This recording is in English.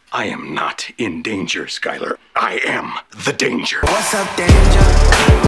I am not in danger, Skylar. I am the danger. What's up, danger?